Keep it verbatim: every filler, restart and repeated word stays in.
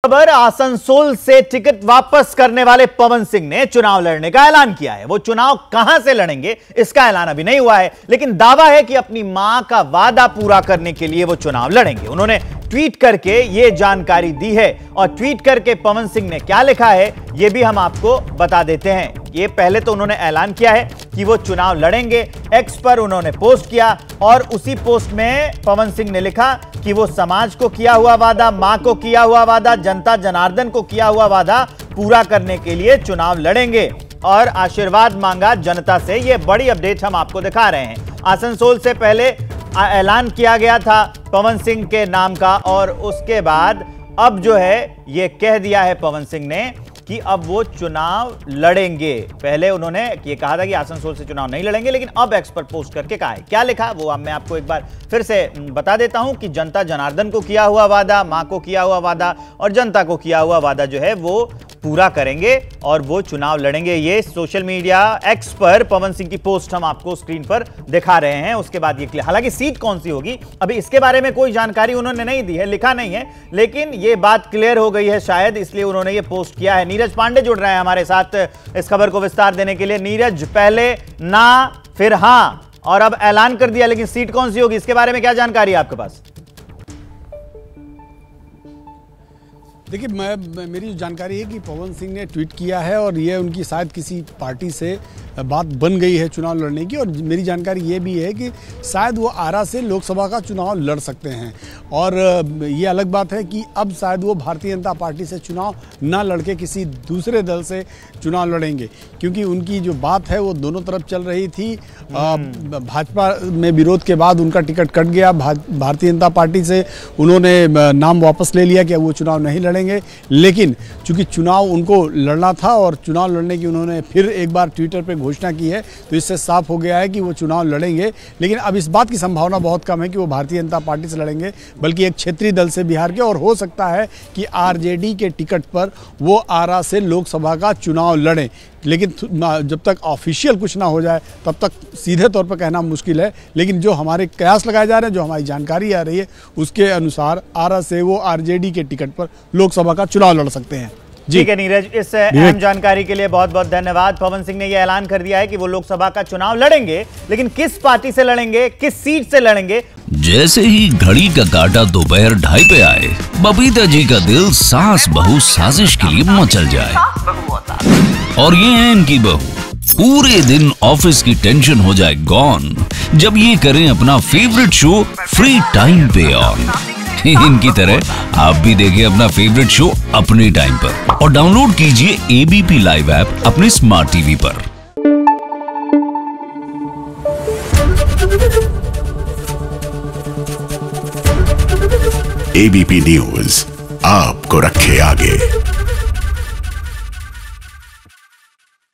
खबर, आसनसोल से टिकट वापस करने वाले पवन सिंह ने चुनाव लड़ने का ऐलान किया है। वो चुनाव कहां से लड़ेंगे इसका ऐलान अभी नहीं हुआ है, लेकिन दावा है कि अपनी मां का वादा पूरा करने के लिए वो चुनाव लड़ेंगे। उन्होंने ट्वीट करके ये जानकारी दी है और ट्वीट करके पवन सिंह ने क्या लिखा है ये भी हम आपको बता देते हैं। ये पहले तो उन्होंने ऐलान किया है कि वो चुनाव लड़ेंगे, एक्स पर उन्होंने पोस्ट किया और उसी पोस्ट में पवन सिंह ने लिखा कि वो समाज को किया हुआ वादा, मां को किया हुआ वादा, जनता जनार्दन को किया हुआ वादा पूरा करने के लिए चुनाव लड़ेंगे और आशीर्वाद मांगा जनता से। ये बड़ी अपडेट हम आपको दिखा रहे हैं। आसनसोल से पहले ऐलान किया गया था पवन सिंह के नाम का और उसके बाद अब जो है ये कह दिया है पवन सिंह ने कि अब वो चुनाव लड़ेंगे। पहले उन्होंने ये कहा था कि आसनसोल से चुनाव नहीं लड़ेंगे, लेकिन अब एक्स पर पोस्ट करके कहा है। क्या लिखा वो मैं आपको एक बार फिर से बता देता हूं कि जनता जनार्दन को किया हुआ वादा, मां को किया हुआ वादा और जनता को किया हुआ वादा जो है वो पूरा करेंगे और वो चुनाव लड़ेंगे। ये सोशल मीडिया एक्स पर पवन सिंह की पोस्ट हम आपको स्क्रीन पर दिखा रहे हैं। उसके बाद ये क्लियर, हालांकि सीट कौन सी होगी अभी इसके बारे में कोई जानकारी उन्होंने नहीं दी है, लिखा नहीं है, लेकिन ये बात क्लियर हो गई है शायद, इसलिए उन्होंने ये पोस्ट किया है। नीरज पांडे जुड़ रहे हैं हमारे साथ इस खबर को विस्तार देने के लिए। नीरज, पहले ना फिर हां और अब ऐलान कर दिया, लेकिन सीट कौन सी होगी इसके बारे में क्या जानकारी है आपके पास? देखिए, मैं मेरी जानकारी है कि पवन सिंह ने ट्वीट किया है और ये उनकी शायद किसी पार्टी से बात बन गई है चुनाव लड़ने की, और मेरी जानकारी ये भी है कि शायद वो आरा से लोकसभा का चुनाव लड़ सकते हैं। और ये अलग बात है कि अब शायद वो भारतीय जनता पार्टी से चुनाव ना लड़के किसी दूसरे दल से चुनाव लड़ेंगे, क्योंकि उनकी जो बात है वो दोनों तरफ चल रही थी। भाजपा में विरोध के बाद उनका टिकट कट गया, भारतीय जनता पार्टी से उन्होंने नाम वापस ले लिया कि वो चुनाव नहीं लड़ेंगे, लेकिन चूंकि चुनाव उनको लड़ना था और चुनाव लड़ने की उन्होंने फिर एक बार ट्विटर पे घोषणा की है, तो इससे साफ हो गया है कि वो चुनाव लड़ेंगे। लेकिन अब इस बात की संभावना बहुत कम है कि वो भारतीय जनता पार्टी से लड़ेंगे, बल्कि एक क्षेत्रीय दल से बिहार के, और हो सकता है कि आरजेडी के टिकट पर वो आरा से लोकसभा का चुनाव लड़ें। लेकिन जब तक ऑफिशियल कुछ ना हो जाए तब तक सीधे तौर पर कहना मुश्किल है, लेकिन जो हमारे कयास लगाए जा रहे हैं, जो हमारी जानकारी आ रही है उसके अनुसार आरा से वो आरजेडी के टिकट पर लोकसभा का चुनाव लड़ सकते हैं। ठीक है नीरज, इस अहम जानकारी के लिए बहुत बहुत धन्यवाद। पवन सिंह ने यह ऐलान कर दिया है कि वो लोकसभा का चुनाव लड़ेंगे, लेकिन किस पार्टी से लड़ेंगे, किस सीट से लड़ेंगे। जैसे ही घड़ी का काटा दोपहर ढाई पे आए, बबीता जी का दिल सास बहू साजिश के लिए मचल जाए। और ये है इनकी बहू, पूरे दिन ऑफिस की टेंशन हो जाए गॉन जब ये करें अपना फेवरेट शो फ्री टाइम पे ऑन। इनकी तरह आप भी देखिए अपना फेवरेट शो अपने टाइम पर और डाउनलोड कीजिए एबीपी लाइव ऐप अपने स्मार्ट टीवी पर। एबीपी न्यूज आपको रखे आगे।